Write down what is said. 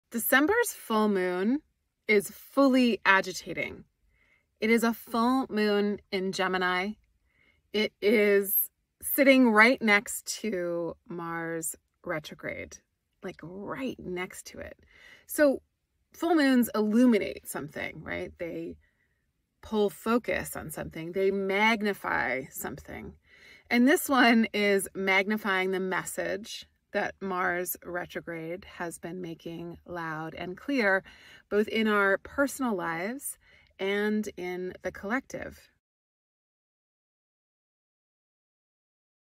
December's full moon is fully agitating. It is a full moon in Gemini. It is sitting right next to Mars retrograde, like right next to it. So full moons illuminate something, right? They pull focus on something. They magnify something. And this one is magnifying the message that Mars retrograde has been making loud and clear, both in our personal lives and in the collective.